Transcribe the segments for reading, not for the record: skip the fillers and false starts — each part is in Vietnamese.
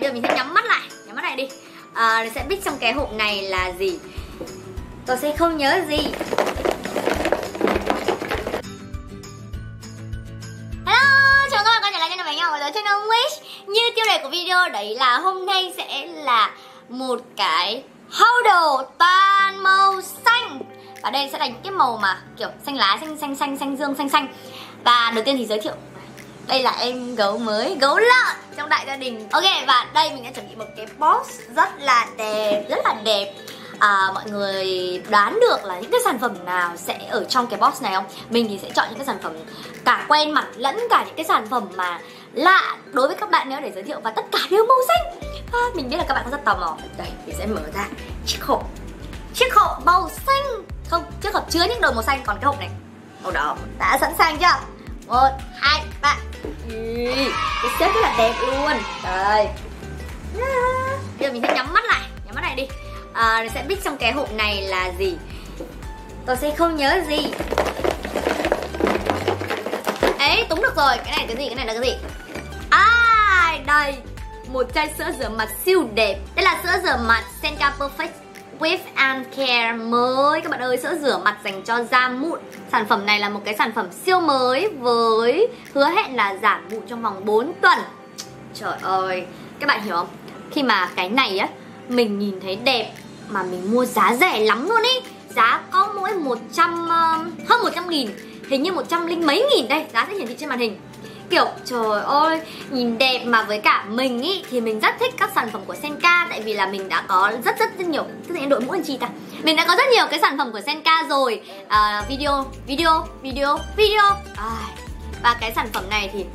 Bây giờ mình sẽ nhắm mắt lại đi. Sẽ biết trong cái hộp này là gì. Tôi sẽ không nhớ gì. Hello, chào các bạn quay trở lại kênh Bánh Ngọc và trên Wish. Như tiêu đề của video đấy là hôm nay sẽ là một cái hao đồ toàn màu xanh. Và đây sẽ là những cái màu mà kiểu xanh lá, xanh dương, xanh. Và đầu tiên thì giới thiệu, đây là em gấu mới, gấu lợn trong đại gia đình. Ok, và đây mình đã chuẩn bị một cái box rất là đẹp. Mọi người đoán được là những cái sản phẩm nào sẽ ở trong cái box này không? Mình thì sẽ chọn những cái sản phẩm cả quen mặt lẫn cả những cái sản phẩm mà lạ đối với các bạn nữa để giới thiệu, và tất cả đều màu xanh. Mình biết là các bạn cũng rất tò mò. Đây, mình sẽ mở ra chiếc hộp màu xanh. Không, chiếc hộp chứa những đồ màu xanh, còn cái hộp này màu đỏ. Đã sẵn sàng chưa? 1, 2, 3. Cái xếp rất là đẹp luôn. Đây. Bây giờ mình sẽ nhắm mắt lại đi. Sẽ biết trong cái hộp này là gì. Tôi sẽ không nhớ gì. Ấy, đúng được rồi. Cái này là cái gì? Cái này là cái gì? Đây. Một chai sữa rửa mặt siêu đẹp. Đây là sữa rửa mặt Senka Perfect With and Care mới. Các bạn ơi, sữa rửa mặt dành cho da mụn. Sản phẩm này là một cái sản phẩm siêu mới với hứa hẹn là giảm mụn trong vòng 4 tuần. Trời ơi, các bạn hiểu không? Khi mà cái này á, mình nhìn thấy đẹp mà mình mua giá rẻ lắm luôn ý. Giá có mỗi hơn 100.000, hình như 100 mấy nghìn. Đây, giá sẽ hiển thị trên màn hình. Kiểu trời ơi, nhìn đẹp mà với cả mình ý thì mình rất thích các sản phẩm của Senka. Tại vì là mình đã có rất nhiều, tức là đội mũ anh chị ta. Mình đã có rất nhiều cái sản phẩm của Senka rồi. Video. Và cái sản phẩm này thì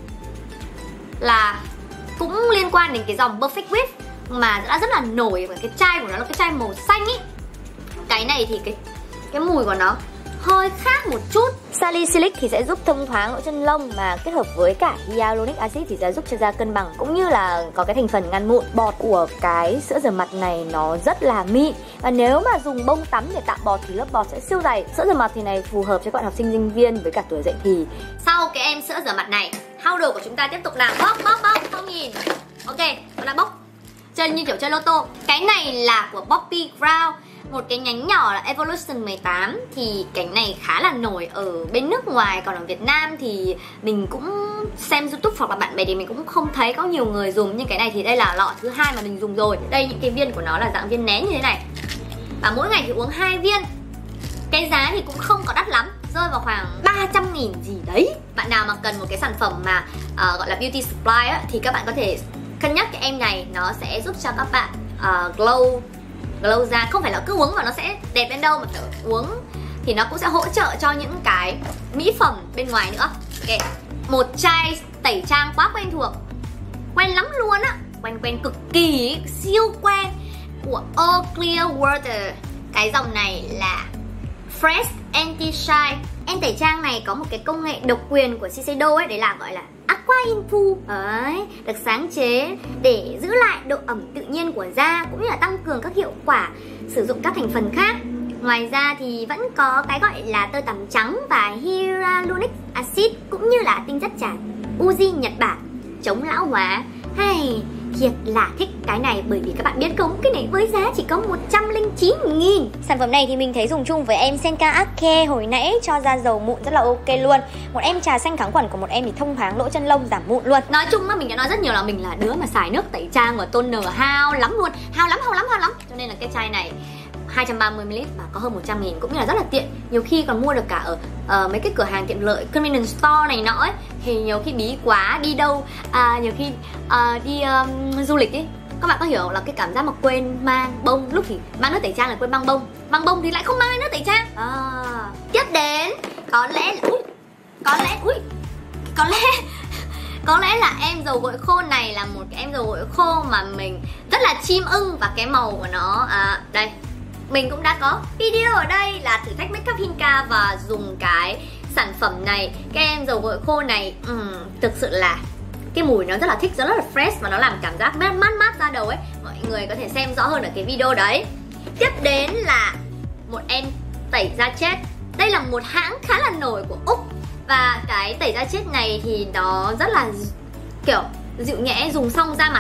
là cũng liên quan đến cái dòng Perfect Whip mà đã rất là nổi. Và cái chai của nó là cái chai màu xanh ý. Cái này thì cái mùi của nó hơi khác một chút. Salicylic thì sẽ giúp thông thoáng lỗ chân lông, mà kết hợp với cả hyaluronic acid thì sẽ giúp cho da cân bằng, cũng như là có cái thành phần ngăn mụn. Bọt của cái sữa rửa mặt này nó rất là mịn, và nếu mà dùng bông tắm để tạo bọt thì lớp bọt sẽ siêu dày. Sữa rửa mặt thì này phù hợp cho các bạn học sinh, sinh viên với cả tuổi dậy thì. Sau cái em sữa rửa mặt này, hao đồ của chúng ta tiếp tục là bóc, không nhìn. Ok, đó là bóc. Chơi như kiểu chơi lô tô. Cái này là của Bobbi Brown, một cái nhánh nhỏ là Evolution 18. Thì cái này khá là nổi ở bên nước ngoài. Còn ở Việt Nam thì mình cũng xem YouTube hoặc là bạn bè thì mình cũng không thấy có nhiều người dùng. Nhưng cái này thì đây là lọ thứ 2 mà mình dùng rồi. Đây, những cái viên của nó là dạng viên nén như thế này. Và mỗi ngày thì uống 2 viên. Cái giá thì cũng không có đắt lắm, rơi vào khoảng 300.000 gì đấy. Bạn nào mà cần một cái sản phẩm mà gọi là beauty supply á, thì các bạn có thể cân nhắc cái em này. Nó sẽ giúp cho các bạn glow da. Không phải là cứ uống mà nó sẽ đẹp đến đâu, mà phải uống thì nó cũng sẽ hỗ trợ cho những cái mỹ phẩm bên ngoài nữa. Ok, một chai tẩy trang quá quen thuộc, quen lắm luôn á, quen cực kỳ, siêu quen, của All Clear Water. Cái dòng này là Fresh Anti-Shine. Em tẩy trang này có một cái công nghệ độc quyền của Shiseido ấy, đấy là gọi là Aqua Infu. Đấy, được sáng chế để giữ lại độ ẩm tự nhiên của da, cũng như là tăng cường các hiệu quả sử dụng các thành phần khác. Ngoài ra thì vẫn có cái gọi là tơ tằm trắng và hyaluronic acid, cũng như là tinh chất trà Uji Nhật Bản, chống lão hóa. Hay thiệt là thích cái này, bởi vì các bạn biết không, cái này với giá chỉ có 109.000. Sản phẩm này thì mình thấy dùng chung với em Senka Acne hồi nãy, cho da dầu mụn rất là ok luôn. Một em trà xanh kháng khuẩn, của một em thì thông thoáng lỗ chân lông, giảm mụn luôn. Nói chung là mình đã nói rất nhiều là mình là đứa mà xài nước tẩy trang và toner hao lắm luôn, hao lắm. Cho nên là cái chai này 230ml và có hơn 100.000, cũng như là rất là tiện. Nhiều khi còn mua được cả ở mấy cái cửa hàng tiện lợi, convenience store này nọ ấy. Thì nhiều khi bí quá, đi đâu nhiều khi đi du lịch ấy, các bạn có hiểu là cái cảm giác mà quên mang bông. Lúc thì mang nước tẩy trang là quên mang bông, mang bông thì lại không mang nước tẩy trang. Tiếp đến có lẽ là em dầu gội khô này là một cái em dầu gội khô mà mình rất là chim ưng. Và cái màu của nó đây, mình cũng đã có video ở đây là thử thách makeup Hinka và dùng cái sản phẩm này, cái em dầu gội khô này. Thực sự là cái mùi nó rất là thích, rất là fresh, và nó làm cảm giác mát da đầu ấy. Mọi người có thể xem rõ hơn ở cái video đấy. Tiếp đến là một em tẩy da chết. Đây là một hãng khá là nổi của Úc. Và cái tẩy da chết này thì nó rất là kiểu dịu nhẹ, dùng xong da mặt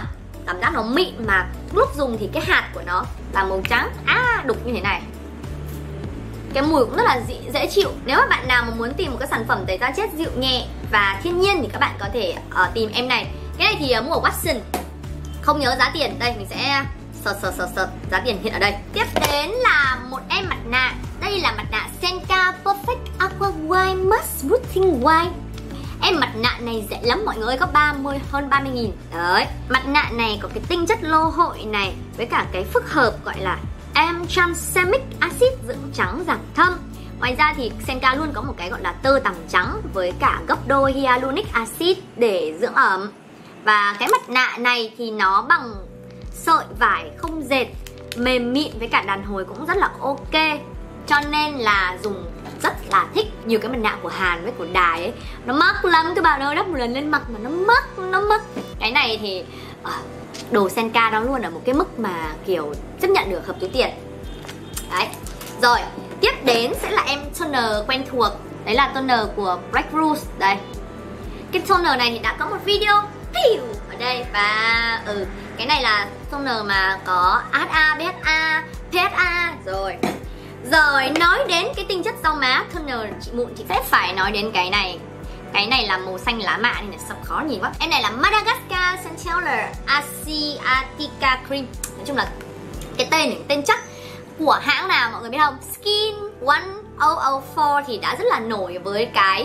cảm giác nó mịn mà lúc dùng thì cái hạt của nó là màu trắng, đục như thế này. Cái mùi cũng rất là dễ chịu. Nếu mà bạn nào mà muốn tìm một cái sản phẩm tẩy da chết dịu nhẹ và thiên nhiên thì các bạn có thể tìm em này. Cái này thì mua ở Watson. Không nhớ giá tiền, đây mình sẽ search giá tiền hiện ở đây. Tiếp đến là một em mặt nạ. Đây là mặt nạ Senka Perfect Aqua White Mask Smoothing White. Em mặt nạ này rẻ lắm mọi người, có hơn 30.000. Đấy, mặt nạ này có cái tinh chất lô hội này với cả cái phức hợp gọi là Tranexamic acid dưỡng trắng giảm thâm. Ngoài ra thì Senka luôn có một cái gọi là tơ tằm trắng với cả gấp đôi hyaluronic acid để dưỡng ẩm. Và cái mặt nạ này thì nó bằng sợi vải không dệt, mềm mịn với cả đàn hồi cũng rất là ok. Cho nên là dùng rất là thích. Nhiều cái mặt nạ của Hàn với của Đài ấy nó mắc lắm các bạn ơi, đắp một lần lên mặt mà nó mắc. Cái này thì đồ Senka nó luôn ở một cái mức mà kiểu chấp nhận được, hợp túi tiền. Đấy. Rồi, tiếp đến sẽ là em toner quen thuộc. Đấy là toner của Breakthrough. Đây. Cái toner này thì đã có một video ở đây. Và cái này là toner mà có AHA, BHA, PHA. Rồi nói đến cái tinh chất rau má toner chị mụn, chị sẽ phải nói đến cái này. Cái này là màu xanh lá mạ nên là sao khó nhìn quá. Em này là Madagascar Centellar Asiatica Cream. Nói chung là cái tên này, tên chắc của hãng nào mọi người biết không? Skin 1004 thì đã rất là nổi với cái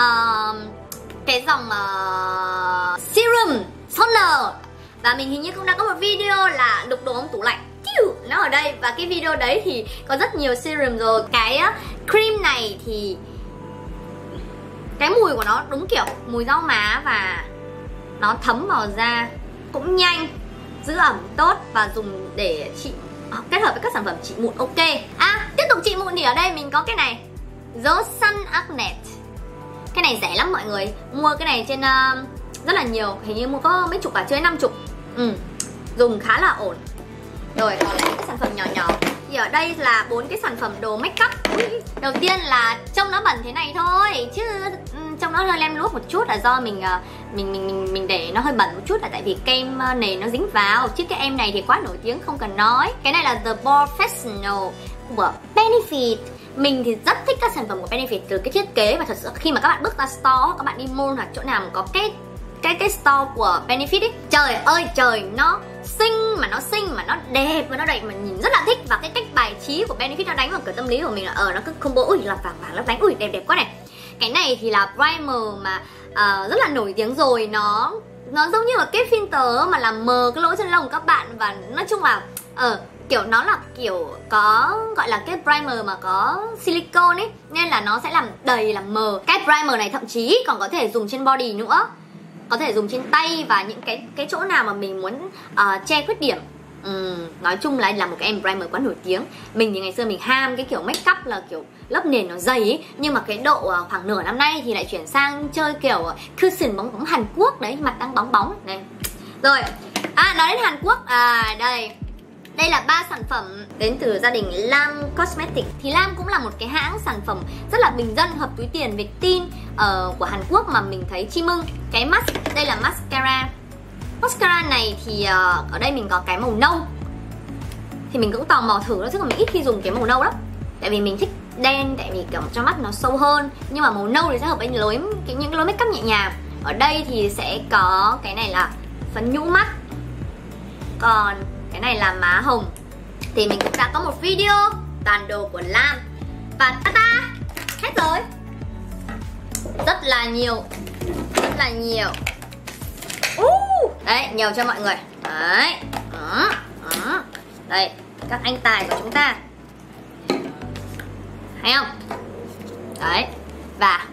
dòng serum toner. Và mình hình như cũng đã có một video là đục đồ ống tủ lạnh, nó ở đây. Và cái video đấy thì có rất nhiều serum rồi. Cái cream này thì cái mùi của nó đúng kiểu mùi rau má và nó thấm vào da cũng nhanh, giữ ẩm tốt và dùng để trị kết hợp với các sản phẩm trị mụn ok. Tiếp tục trị mụn thì ở đây mình có cái này Zosun Acne. Cái này rẻ lắm mọi người, mua cái này trên rất là nhiều, hình như mua có mấy chục cả, chơi 50. Dùng khá là ổn. Rồi còn lại các sản phẩm nhỏ nhỏ thì ở đây là 4 cái sản phẩm đồ make up. Đầu tiên là trông nó bẩn thế này thôi, chứ trông nó hơi lem luốc một chút là do mình để nó hơi bẩn một chút, là tại vì kem nền nó dính vào. Chứ cái em này thì quá nổi tiếng không cần nói. Cái này là The Professional của Benefit. Mình thì rất thích các sản phẩm của Benefit từ cái thiết kế, và thật sự khi mà các bạn bước ra store, các bạn đi mall hoặc chỗ nào mà có cái store của Benefit ấy, trời ơi trời, nó xinh mà nó đẹp mà nó đẹp mà nhìn rất là thích. Và cái cách bài trí của Benefit nó đánh vào cái tâm lý của mình là nó cứ combo là vàng vàng lấp lánh, đẹp quá này. Cái này thì là primer mà rất là nổi tiếng rồi, nó giống như là cái filter mà làm mờ cái lỗ chân lông của các bạn. Và nói chung là kiểu nó là kiểu có gọi là cái primer mà có silicone ấy, nên là nó sẽ làm đầy làm mờ. Cái primer này thậm chí còn có thể dùng trên body nữa, có thể dùng trên tay và những cái chỗ nào mà mình muốn che khuyết điểm. Nói chung là một cái em primer quá nổi tiếng. Mình thì ngày xưa mình ham cái kiểu make up là kiểu lớp nền nó dày ấy. Nhưng mà cái độ khoảng nửa năm nay thì lại chuyển sang chơi kiểu cushion bóng bóng Hàn Quốc đấy, mặt đang bóng bóng này. Rồi, nói đến Hàn Quốc, đây là 3 sản phẩm đến từ gia đình Lam Cosmetics. Thì Lam cũng là một cái hãng sản phẩm rất là bình dân, hợp túi tiền về teen của Hàn Quốc mà mình thấy chi mưng. Cái đây là mascara. Mascara này thì ở đây mình có cái màu nâu. Thì mình cũng tò mò thử nó, chứ còn mình ít khi dùng cái màu nâu lắm. Tại vì mình thích đen, tại vì kiểu cho mắt nó sâu hơn. Nhưng mà màu nâu thì sẽ hợp với những cái lối make up nhẹ nhàng. Ở đây thì sẽ có cái này là phấn nhũ mắt. Còn cái này là má hồng. Thì mình cũng đã có một video toàn đồ của Lam. Và ta hết rồi. Rất là nhiều. Đấy, nhiều cho mọi người. Đấy. Đây, các anh tài của chúng ta. Thấy không? Đấy. Và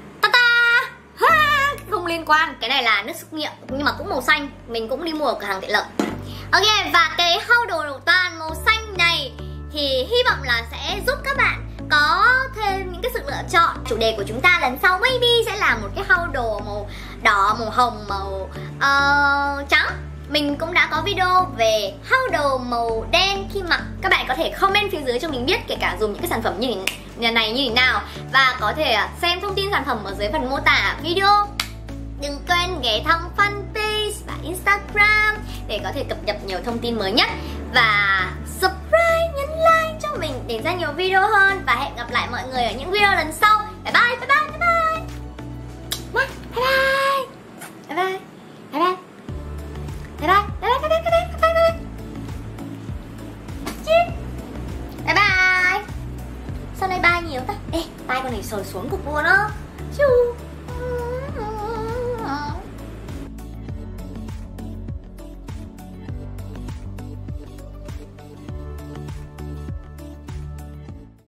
không liên quan, cái này là nước súc miệng nhưng mà cũng màu xanh, mình cũng đi mua ở cửa hàng tiện lợi. Ok, và cái haul đồ toàn màu xanh này thì hy vọng là sẽ giúp các bạn có thêm những cái sự lựa chọn. Chủ đề của chúng ta lần sau maybe sẽ là một cái haul đồ màu đỏ, màu hồng, màu trắng. Mình cũng đã có video về haul đồ màu đen khi mặc. Các bạn có thể comment phía dưới cho mình biết, kể cả dùng những cái sản phẩm như này như thế nào. Và có thể xem thông tin sản phẩm ở dưới phần mô tả video. Đừng quên ghé thăm fanpage và Instagram để có thể cập nhật nhiều thông tin mới nhất. Và subscribe, nhấn like cho mình để ra nhiều video hơn. Và hẹn gặp lại mọi người ở những video lần sau. Bye bye, bye bye, bye bye. Bye bye. Bye bye. Bye bye. Bye bye. Bye bye. Bye bye. Bye bye. Bye bye. Bye bye. Sao nay bye nhiều ta? Ê, tay con này sờ xuống cục luôn á. Chú.